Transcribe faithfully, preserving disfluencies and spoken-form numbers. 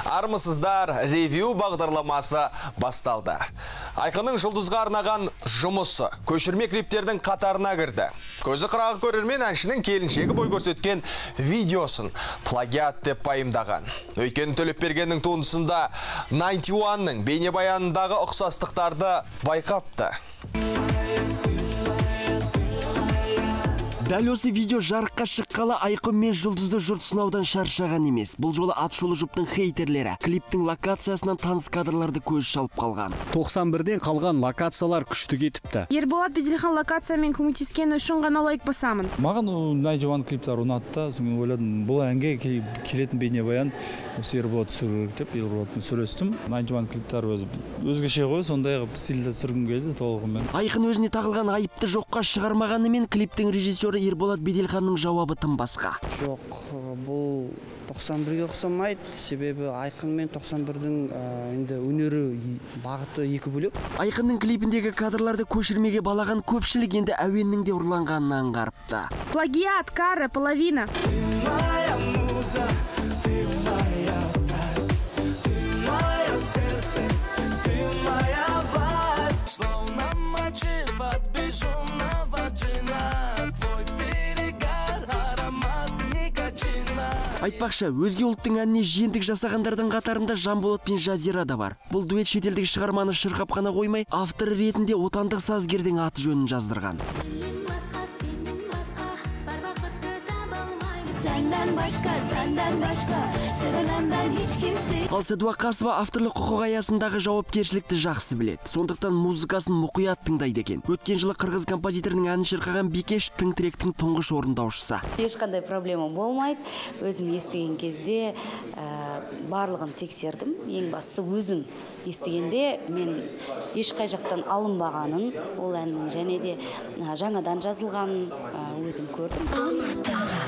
Армысыздар, ревью бағдарламасы басталды. Айқынның жұлдызға арнаған жұмысы көшірме клиптердің қатарына кірді. Көзі қырағы көрермен әншінің келіншегі бой көрсеткен видеосын плагиат деп пайымдаған. Өйткені Төлепбергеннің туындысында ninety one-ның бейнебаянындағы ұқсастықтарды байқапты. Дәл осы видео жарыққа шыққалы Айқын мен жұлдызды жұрт сынаудан шаршаған емес. Бұл жолы атышулы жұптың хейтерлері клиптің локациясынан таныс кадрларды көз шалып қалған. тоқсан бірден қалған локациялар күшті кетіпті. Ерболат Беделхан локациямен көмектескені үшін ғана лайк басамын. Маған ninety one клиптар ұнатты. Соң ойладым, бұл әнге келетін бейнебаян осы Ерболат түсіру керек деп Ерболатпен сөйлестім. ninety one клиптар өзі өзгеше ғой, сондай стильде түсіргім келді толығымен. Айқын өзіне тағылған айыпты жоққа шығармағанымен клиптің режиссері Ерболат Беделханның жауабы тым басқа. Жоқ, бұл тоқсан бірге ұқсамайды, себебі Айқын мен тоқсан бірдің енді өнері бағыты екі бөлек. Айқынның клипіндегі кадрларды көшірмеге балаған көпшілік енді әуеннің де ұрланғанын аңғарыпты. Плагиат, кары, половина. Айтпақшы, өзге ұлттың әніне жиендік жасағандардың қатарында Жанболат пен Жазира да бар. Бұл дуэт шетелдік шығарманы шырқап қана қоймай, авторы ретінде отандық сазгердің аты жөнін жаздырған. Ал Сәдуақасова авторлық құқық аясындағы жауапкершілікті жақсы біледі. Сондықтан музыкасын мұқият тыңдайды екен. Өткен жылы қырғыз композиторының әнін шырқаған Бикеш тың тректің тұңғыш орындаушысы. Ешқандай проблема болмайды. Өзім естіген кезде барлығын тексердім. Ең бастысы өзім естігенде мен ешқай жақтан алынбағанын, ол әннің және де жаңадан жазылғанын өзім көрдім.